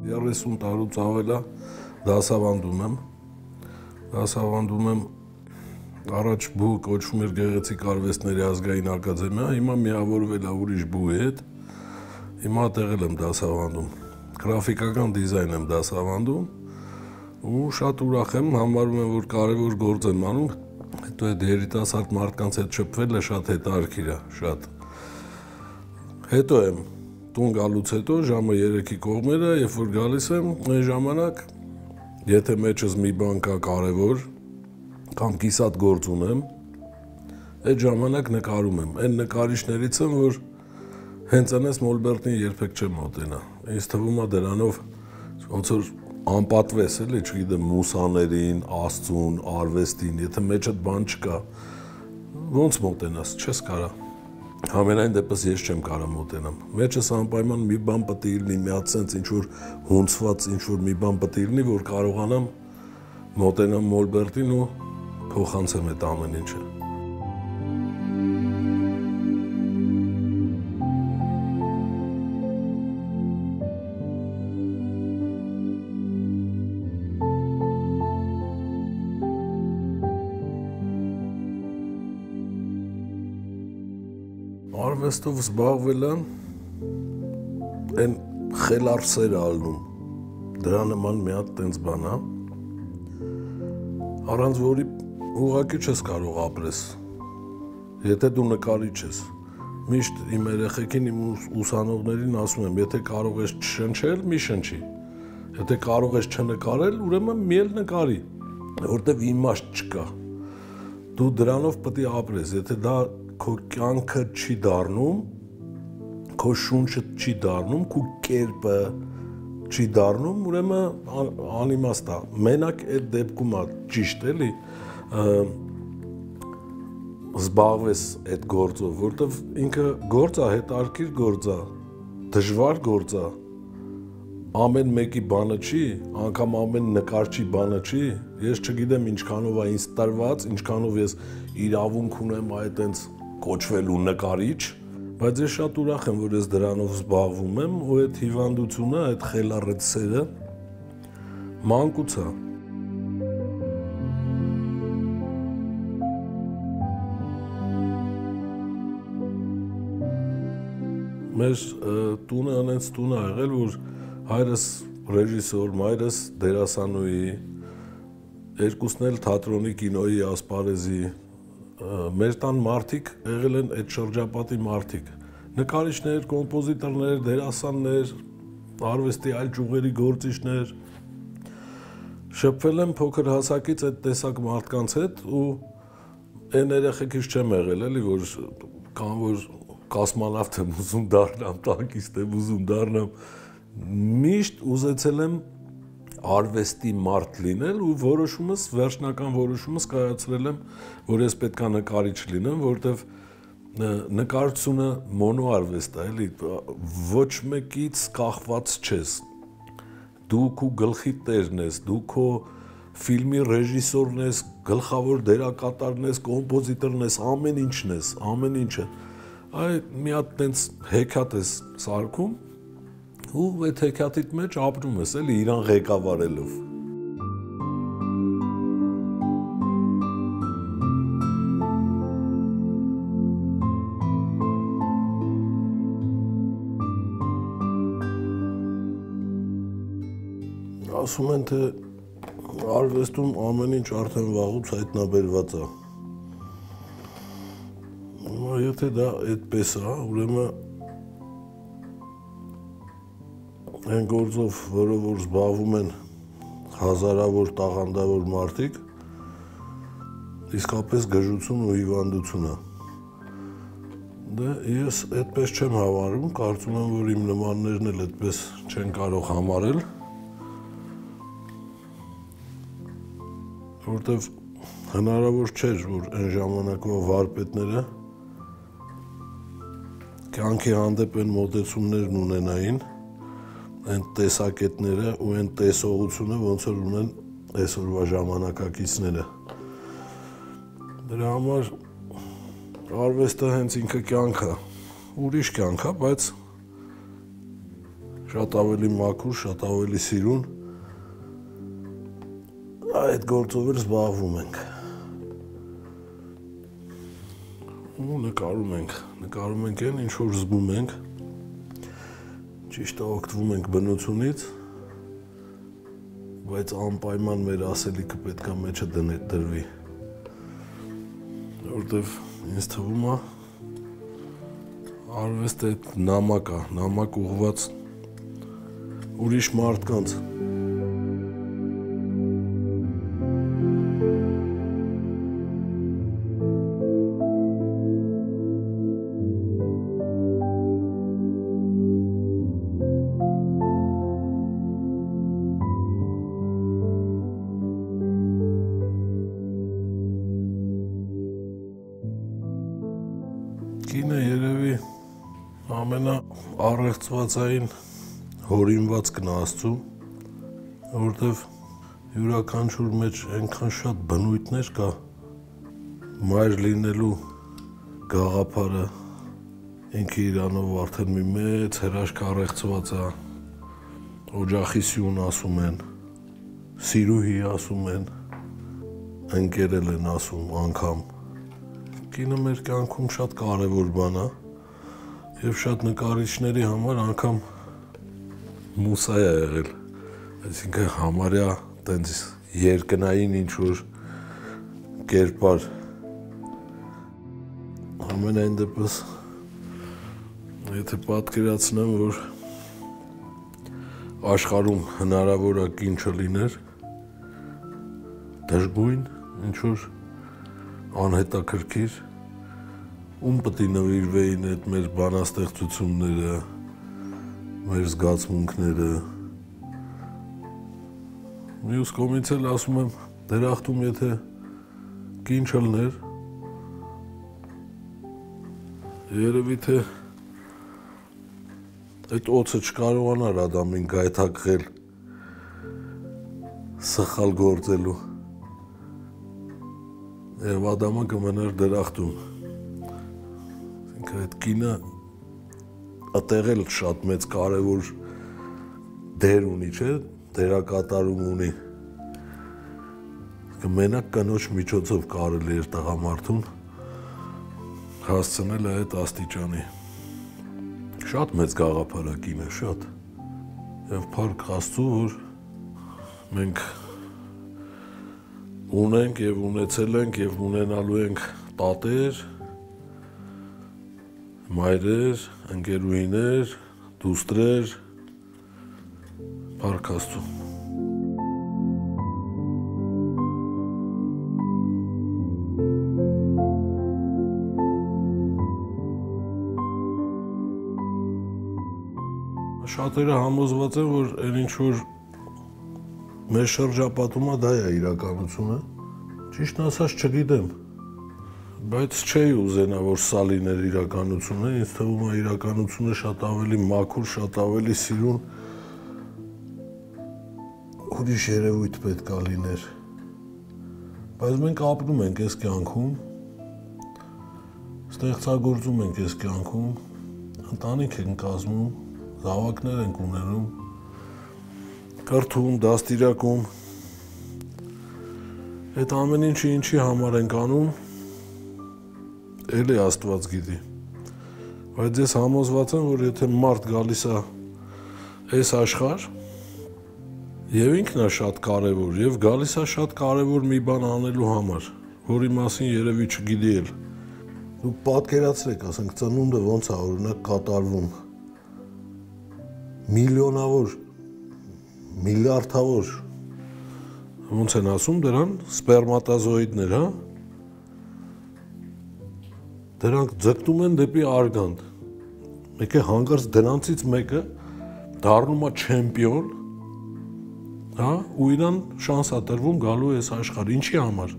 30 տարուց ավել է դասավանդում եմ։ Դասավանդում եմ առաջ բու կոչվում էր Գեղեցիկ արվեստների ազգային ակադեմիա, հիմա միավորվել է ուրիշ բուի հետ։ Հիմա տեղել եմ դասավանդում։ Գրաֆիկական դիզայն եմ դասավանդում ու շատ ուրախ եմ, համարում եմ, որ կարևոր գործ եմ անում, հետո այդ երիտասարդ մարդկանց հետ շփվելը շատ հետաքրքիր է, շատ։ Հետո եմ տուն գալուց հետո ժամը 3-ի կողմերը, երբ որ գալիս եմ, այն ժամանակ եթե մեջս մի բան կա կարևոր, կամ կիսատ գործ ունեմ, այդ ժամանակ նկարում եմ։ Այն նկարիչներից եմ, որ հենց այնպես Մոլբերտին երբեք չեմ մոտենա։ Ինձ թվում է դրանով ոնց որ անպատվես էլի, չգիտեմ, մուսաներին, Աստծուն, արվեստին, եթե մեջդ բան չկա, ոնց մոտենաս, չես կարա։ Համենայն դեպս ես չեմ կարա մոտենամ։ Մեջս անպայման մի բան պետք է լինի, մի հատ sense ինչ-որ հունցված ինչ-որ մի բան պետք է լինի, որ կարողանամ մոտենամ Մոլբերտին ու փոխանցեմ այդ ամեն ինչը։ Արվեստով զբաղվել եմ, այն խելառ սեր ալնում, դրա նման մի հատ տենց բան է, առանց որի ուղղակի չես կարող ապրես, եթե դու նկարիչ ես, միշտ իմ երեխեքին, իմ ուսանողներին ասում եմ, եթե կարող ես չշնչել, մի շնչի, եթե կարող ես չնկարել, ուրեմն մի էլ նկարի, որտև իմաստ չկա, դու դրանով պետք է ապրես, եթե դա քո կյանքը չի դառնում, քո շունչը չի դառնում, քո կերպը չի դառնում, ուրեմն անիմաստ է, մենակ այդ դեպքում է ճիշտ էլի, զբաղվես այդ գործով, որտև ինքը գործ է, հետաքրքիր գործ է, դժվար գործ է, ամեն մեկի բանը չի, անգամ ամեն նկարչի բանը չի, ես չգիտեմ ինչքանով է ինձ տրված, ինչքանով ես իրավունք ունեմ այդտենց կոչվելու նկարիչ, բայց ես շատ ուրախ եմ, որ ես դրանով զբաղվում եմ ու այդ հիվանդությունը, այդ խելառ սերը մանկուց է։ Մեր տունը անենց տուն է եղել, որ հայրս ռեժիսոր, մայրս դերասանուհի, երկուսն էլ թատրոնի, կինոյի, ասպարեզի, մեր տան մարդիկ եղել են այդ շրջապատի մարդիկ, նկարիչներ, կոմպոզիտորներ, դերասաններ, արվեստի այլ ճյուղերի գործիչներ, շփվել եմ փոքր հասակից այդ տեսակ մարդկանց հետ ու այն երեխեքից չեմ եղել, էլի, որ կամ որ կոսմոնավտ եմ ուզում դառնամ, տանկիստ եմ ուզում դառնամ, միշտ ուզեցել եմ արվեստի մարդ լինել ու որոշումս, վերջնական որոշումս կայացրել եմ, որ ես պետք է նկարիչ լինեմ, որտև նկարչությունը մոնոարվեստ է, էլի, ոչ մեկից կախված չես, դու քո գլխի տերն ես, դու քո ֆիլմի ռեժիսորն ես, գլխավոր դերակատարն ես, կոմպոզիտորն ես, ամեն ինչն ես, ամեն ինչը, այ մի հատ տենց հեքիաթ ես սարքում ու այդ հեքիաթիդ մեջ ապրում ես, էլի, իրան ղեկավարելով։ Ասում են, թե արվեստում ամեն ինչ արդեն վաղուց հայտնաբերված է։ Եթե դա այդպես է, ուրեմն այն գործով, որով որ զբաղվում են հազարավոր տաղանդավոր մարդիկ, իսկապես գժություն ու հիվանդություն է։ Դե ես այդպես չեմ հավարում, կարծում եմ, որ իմ նմաններն էլ այդպես չեն կարող համարել, որտև հնարավոր չէր, որ այն ժամանակվա վարպետները կյանքի հանդեպ այն մոտեցումներն ունենային, այն տեսակետները ու այն տեսողությունը, ոնց որ ունեն այսօրվա ժամանակակիցները։ Դրա համար արվեստը հենց ինքը կյանք է, ուրիշ կյանք է, բայց շատ ավելի մաքուր, շատ ավելի սիրուն այդ գործով էլ զբաղվում ենք։ Ու նկարում ենք այն, ինչ որ զգում ենք, ճիշտ է օգտվում ենք բնությունից, բայց անպայման մեր ասելիքը պետք է մեջը դրվի, որտեվ ինձ թվում է արվեստը նամակ է, նամակ ուղղված ուրիշ մարդկանց։ Կինը երևի ամենաառեղծվածային հորինվածքն է Աստծու, որովհետև յուրաքանչյուր մեջ այնքան շատ բնույթներ կա, մայր լինելու գաղափարը ինքը իրանով արդեն մի մեծ հրաշք առեղծված է, օջախի սյուն ասում են, սիրուհի ասում են, ընկերել են ասում անգամ։ Կինը մեր կյանքում շատ կարևոր բան է եւ շատ նկարիչների համար անգամ մուսա է եղել, այսինքն համարյա տենց երկնային ինչ-որ կերպար։ Ամենայն դեպս, եթե պատկերացնեմ, որ աշխարհում հնարավոր է կին չլիներ, դժգույն, ինչ-որ անհետաքրքիր, ում պետք է նվիրվեին այդ մեր բանաստեղծությունները, մեր զգացմունքները։ Մյուս կողմից էլ ասում եմ, դերախտում եթե կին չլներ, երևի թե այդ օծը չկարողանար Ադամին գայթակղել սխալ գործելու։ Եվ Ադամը կմնար դերախտում։ Այդ կինը այդտեղ էլ շատ մեծ կարևոր դեր ունի, չէ՞, դերակատարում ունի։ Մենակ կնոջ միջոցով կարելի էր տղամարդուն հասցնել այդ աստիճանի։ Շատ մեծ գաղափար է կինը, շատ։ Եվ փառք Աստծու, որ մենք ունենք եւ ունեցել ենք եւ ունենալու ենք տատեր, մայրեր, ընկերուհիներ, դուստրեր, փառք Աստծու։ Շատերը համոզված են, որ այն ինչ որ մեր շրջապատում է, դա է իրականությունը։ Ճիշտն ասած չգիտեմ, բայց չէի ուզենա, որ սա լիներ իրականությունը, ինձ թվում է իրականությունը շատ ավելի մաքուր, շատ ավելի սիրուն, ուրիշ երևույթ պետք է լիներ։ Բայց մենք ապրում ենք այս կյանքում, ստեղծագործում ենք այս կյանքում, ընտանիք ենք կազմում, զավակներ ենք ունենում, կրթում, դաստիարակում, այդ ամեն ինչը ինչի համար ենք անում, էլի Աստված գիտի, բայց ես համոզված եմ, որ եթե մարդ գալիս է այս աշխարհ, եւ ինքն է շատ կարևոր, եւ գալիս է շատ կարևոր մի բան անելու համար, որի մասին երևի չգիտի էլ։ Դուք պատկերացրեք, ասենք ծնունդը ոնց է օրինակ կատարվում։ Միլիոնավոր, միլիարդավոր, ոնց են ասում դրան, սպերմատոզոիդներ, հա։ Դրանք ձգտում են դեպի արգանդ։ Մեկը հանկարծ դրանցից մեկը դառնում է չեմպիոն, հա, ու իրան շանս է տրվում գալու այս աշխարհ, ինչի համար։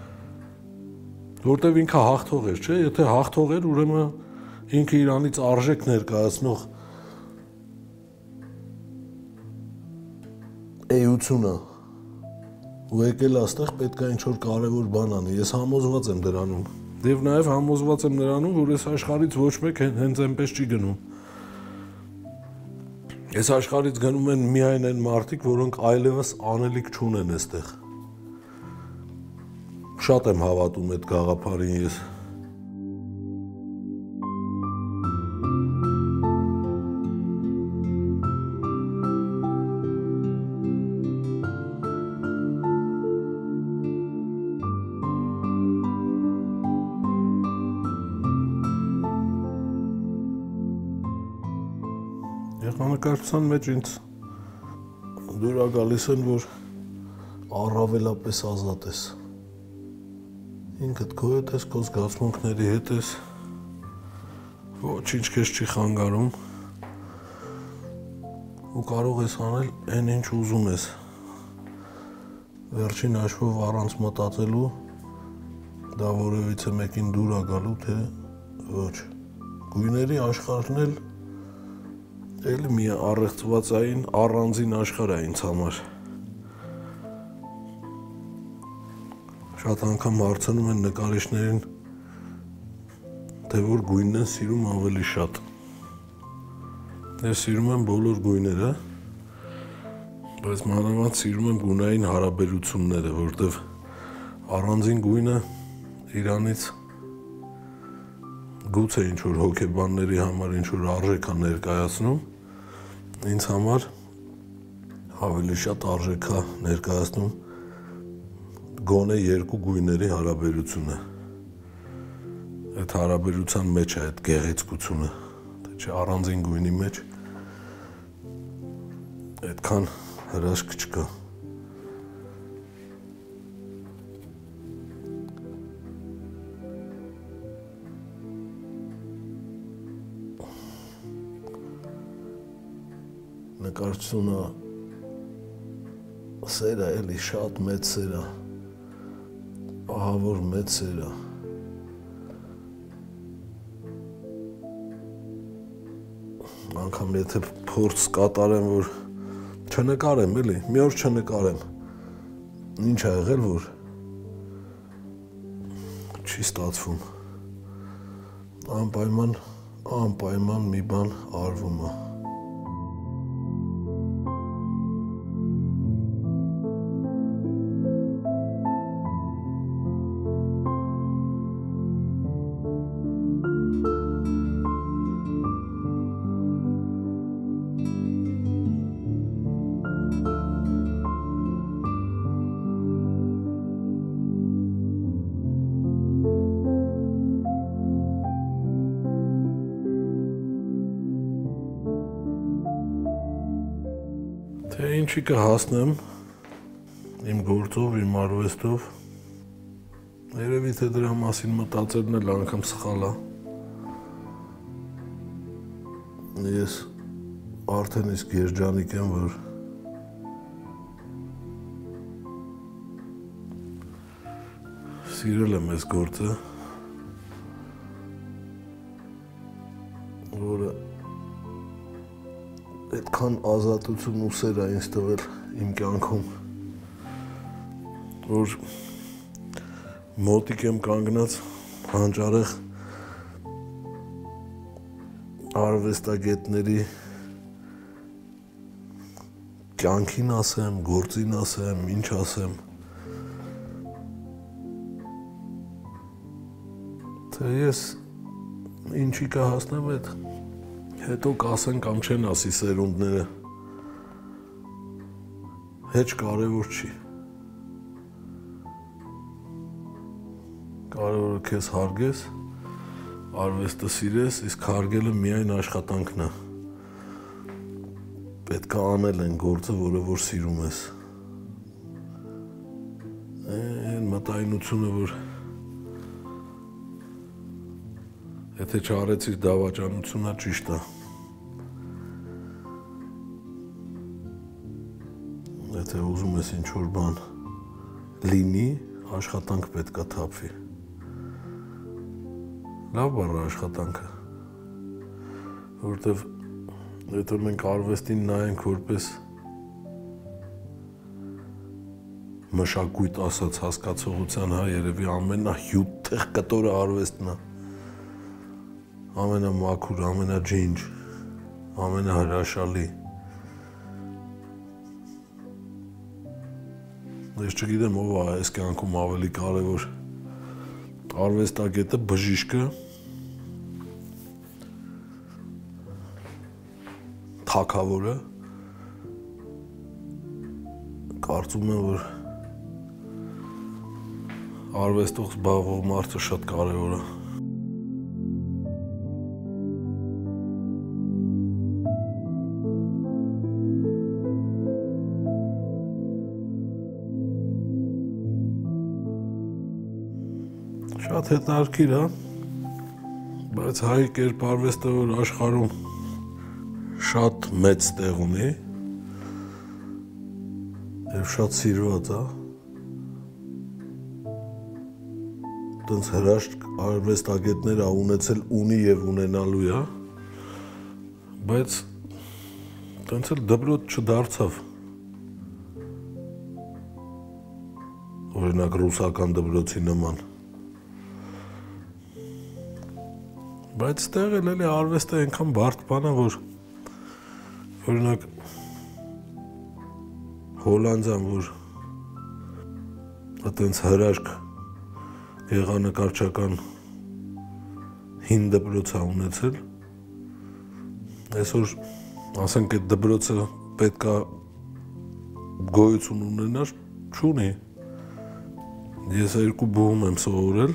Որտեվ ինքը հաղթող էր, չէ՞, եթե հաղթող էր, ուրեմն ինքը իրանից արժեք ներկայացնող էությունը ու եկել այստեղ պետք է ինչ-որ կարևոր բան անի, ես համոզված եմ դրանում։ Եվ նաև համոզված եմ նրանում, որ այս աշխարհից ոչ մեկ հենց այնպես չի գնում։ Այս աշխարհից գնում են միայն այն մարդիկ, որոնք այլևս անելիք չունեն այստեղ։ Շատ եմ հավատում այդ գաղափարին ես։ Եղանակարգության մեջ ինձ դուր է գալիս են, որ առավելապես ազատ ես։ Ինքդ քո հետ ես, քո զգացմունքների հետ ես, ոչինչ քեզ չի խանգարում ու կարող ես անել այն ինչ ուզում ես։ Վերջին հաշվով առանց մտածելու դա որևիցե մեկին դուր է գալու, թե ոչ։ Գույների աշխարհն էլ մի առեղծվածային առանձին աշխարհ է ինձ համար։ Շատ անգամ հարցնում են նկարիչներին, թե որ գույնն են սիրում ավելի շատ։ Ես սիրում եմ բոլոր գույները, բայց մանավանդ սիրում եմ գունային հարաբերությունները, որտեղ առանձին գույնը իրանից գուցե ինչ-որ հոգեբանների համար ինչ-որ արժեք է ներկայացնում, ինձ համար ավելի շատ արժեք է ներկայացնում գոնե երկու գույների հարաբերությունը։ Այդ հարաբերության մեջ է այդ գեղեցկությունը, թե չէ առանձին գույնի մեջ այդքան հրաշք չկա։ Նկարչությունը սեր է, էլի շատ մեծ սեր է, ահավոր մեծ սեր է։ Անգամ եթե փորձ կատարեմ, որ չնկարեմ, էլի, մի օր չնկարեմ, ինչ ա եղել, որ չի ստացվում։ Անպայման մի բան արվում է։ Թե ինչի կհասնեմ իմ գործով, իմ արվեստով, երևի թե դրա մասին մտածելն էլ անգամ սխալ է։ Ես արդեն իսկ երջանիկ եմ, որ սիրել եմ այս գործը, որը այդքան ազատություն ու սեր է ինձ տվել իմ կյանքում, որ մոտիկ եմ կանգնած հանճարեղ արվեստագետների կյանքին ասեմ, գործին ասեմ, ինչ ասեմ, թե ես ինչի կհասնեմ այդ հետո կասեն կամ չեն ասի սերունդները, հեչ կարևոր չի։ Կարևորը քեզ հարգես, արվեստը սիրես, իսկ հարգելը միայն աշխատանքն է։ Պետք է անել այն գործը, որը որ սիրում ես։ Այն մտայնությունը, որ եթե չարեցիր դավաճանությունա ճիշտ է։ Եթե ուզում ես ինչ-որ բան լինի, աշխատանք պետք է թափվի։ Լավ բառ է աշխատանքը, որովհետև եթե մենք արվեստին նայենք որպես մշակույթ ասած հասկացողության, հա, երևի ամենահյուտ տեղ կտորը արվեստն է։ Ամենամաքուր, ամենաջինջ, ամենահրաշալի, Ես չգիտեմ ով է այս կյանքում ավելի կարևոր արվեստագետը, բժիշկը, թագավորը, կարծում եմ, որ արվեստով զբաղվող մարդը շատ կարևոր է։ Շատ հետաքրքիր է, բայց հայ կերպ արվեստը, որ աշխարհում շատ մեծ տեղ ունի եւ շատ սիրված է, տենց հրաշք արվեստագետներ ա ունեցել, ունի եւ ունենալու է, բայց տենց էլ դպրոց չդարձավ։ Օրինակ ռուսական դպրոցի նման։ Բայց ստեղ էլ արվեստը այնքան բարդ բան է, որ օրինակ Հոլանդիան, որ այտենց հրաշք գեղանկարչական հին դպրոց է ունեցել, այսօր ասենք այդ դպրոցը պետք է գոյություն ունենար, չունի։ Ես 2 բուհում եմ սովորել,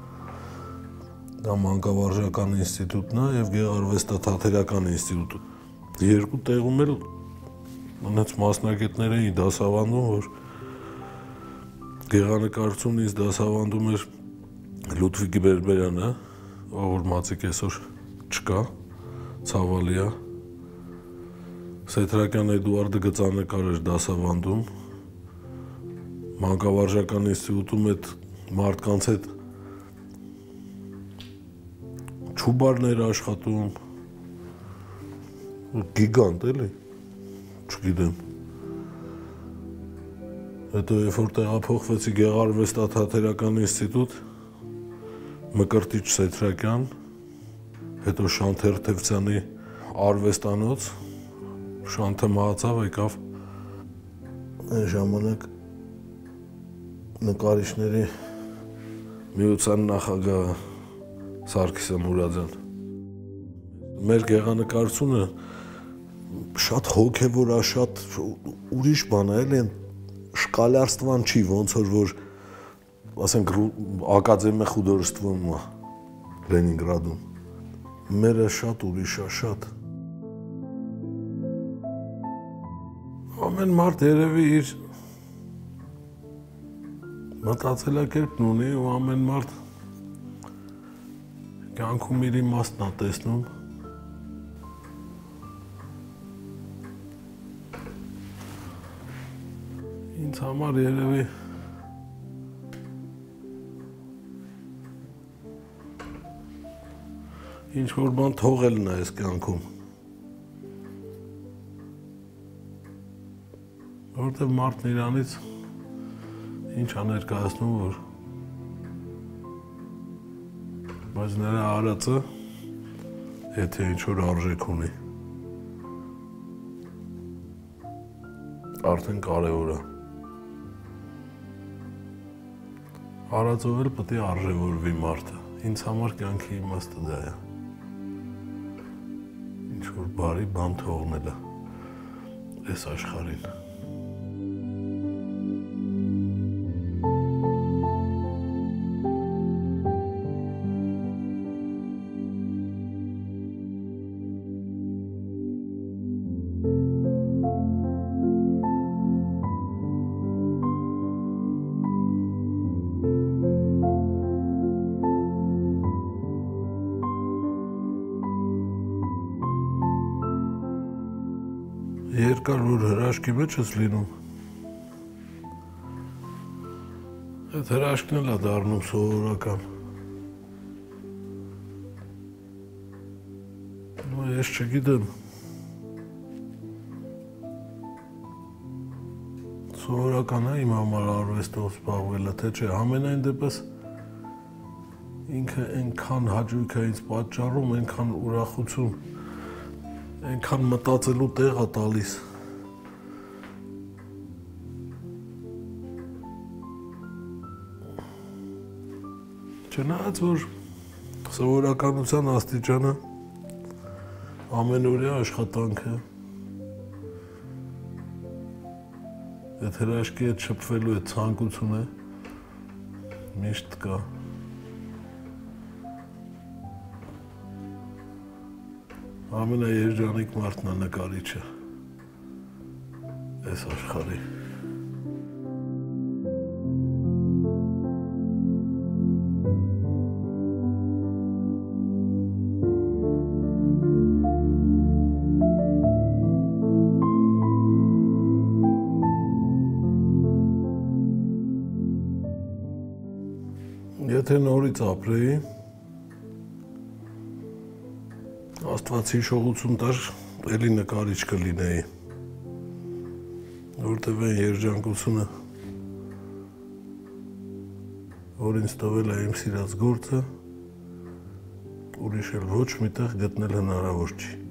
դա մանկավարժական ինստիտուտն է եւ գեղարվեստաթատերական ինստիտուտը։ 2 տեղում էլ ունեց մասնագետներ էին դասավանդում, որ գեղանկարությունից դասավանդում էր Լուդվիգ Բերբերյանը, որ մացիկ այսօր չկա, ցավալի է։ Սեթրակյան Էդուարդը գծանկար էր դասավանդում, մանկավարժական ինստիտուտում այդ մարդկանց հետ չուբարներ աշխատում, գիգանտ էլի, չգիտեմ։ Հետո երբ որ տեղափոխվեցի գեղարվեստաթատերական ինստիտուտ, Մկրտիչ Սեթրակյան, հետո Շանթեր Թևցյանի արվեստանոց, Շանթը մահացավ, եկավ այն ժամանակ նկարիչների միության նախագահը Սարգիսը Մուրադյան։ Մեր գեղանկարությունը շատ հոգևոր է, շատ ուրիշ բան է, էլի շկալярствան չի, ոնց որ ասենք ակադեմիա խուդորստվում է Լենինգրադում։ Մերը շատ ուրիշ է, շատ։ Ամեն մարդ երևի իր մտածելակերպն ունի ու ամեն մարդ կյանքում իր իմաստն է տեսնում։ Ինձ համար երևի ինչ-որ բան թողելն է այս կյանքում։ Որտեւ մարդն իրանից ինչ է ներկայացնում, որ բայց նրա արածը, եթե ինչ-որ արժեք ունի, արդեն կարևոր է։ Արածով էլ պետք է արժևորվի մարդը։ Ինձ համար կյանքի իմաստը դա է։ Ինչ-որ բարի բան թողնելը այս աշխարհին։ Երկար որ հրաշքի մեջ ես լինում, այդ հրաշքն էլ է դառնում սովորական։ Ես չգիտեմ, սովորական է իմ համար արվեստով զբաղվելը, թե չէ, ամենայն դեպս ինքը այնքան հաճույք է ինձ պատճառում, այնքան ուրախություն, այնքան մտածելու տեղ է տալիս, Չնայած որ սովորականության աստիճանը ամենօրյա աշխատանքը այդ հրաշքի հետ շփվելու այդ ցանկությունը միշտ կա։ Ամենաերջանիկ մարդն է նկարիչը այս աշխարհի։ Եթե նորից ապրեի, Աստված հիշողություն տար, էլի նկարիչ կլինեի, որտև այն երջանկությունը, որ ինձ տվել է իմ սիրած գործը, ուրիշ էլ ոչ մի տեղ գտնել հնարավոր չի։